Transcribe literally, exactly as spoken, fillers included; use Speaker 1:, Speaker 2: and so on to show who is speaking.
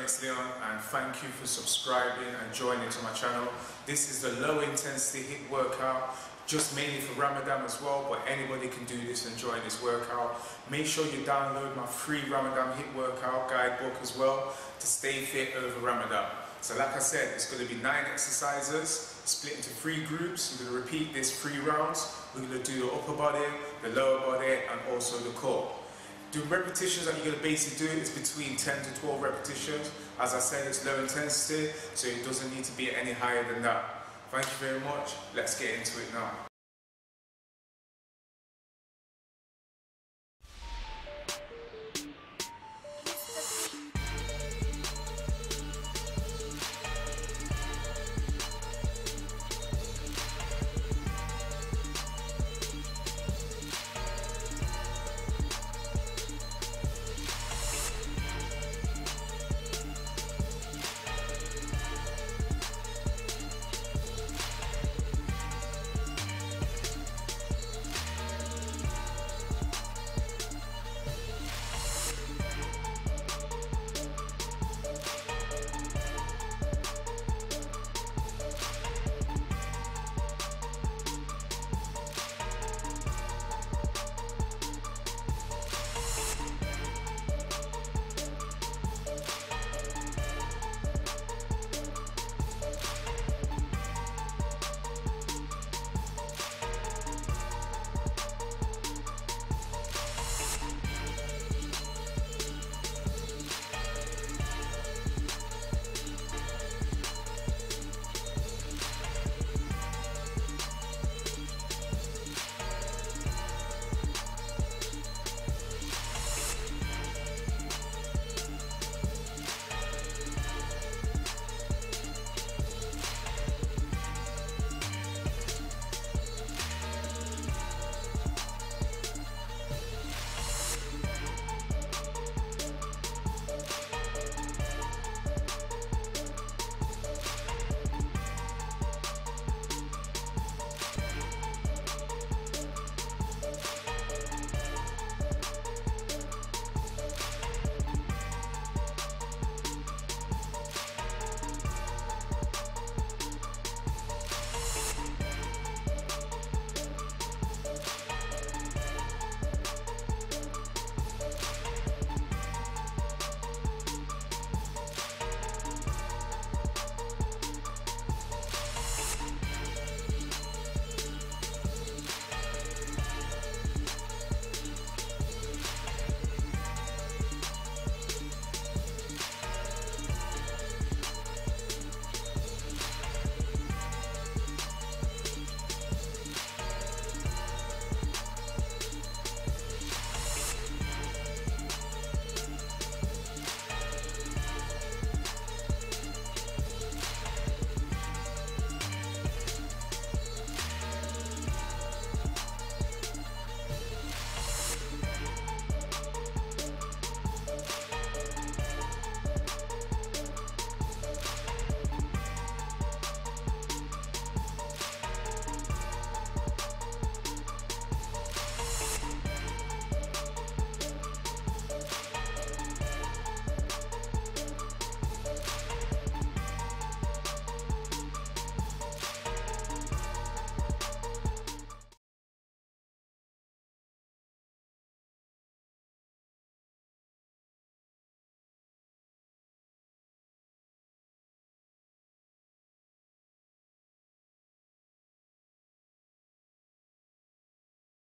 Speaker 1: it's Leon, and thank you for subscribing and joining to my channel. This is the low intensity HIIT workout, just mainly for Ramadan as well, but anybody can do this and join this workout. Make sure you download my free Ramadan HIIT workout guidebook as well to stay fit over Ramadan. So like I said, it's going to be nine exercises split into three groups. You're going to repeat this three rounds. We're going to do the upper body, the lower body, and also the core. The repetitions that you're going to basically do is between ten to twelve repetitions. As I said, it's low intensity, so it doesn't need to be any higher than that. Thank you very much. Let's get into it now.